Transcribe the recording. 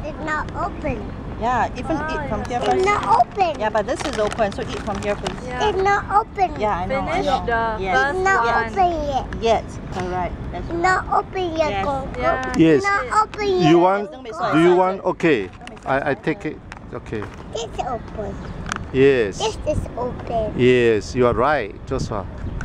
It's not open. Yeah, even eat from here It's first. not open. Yeah, but this is open, so eat from here, please. Yeah. It's not open. Yeah, I know. Finish I know. the Yes. first It's not one. open yet. Yet, correct. That's It's right. not open yet, Yes. GongGong. Yeah. Yes. It's not open yet. You want? Don't be so Do you excited. want? Okay. I take it. Okay. It's open. Yes. This is open. Yes, you are right, Joshua.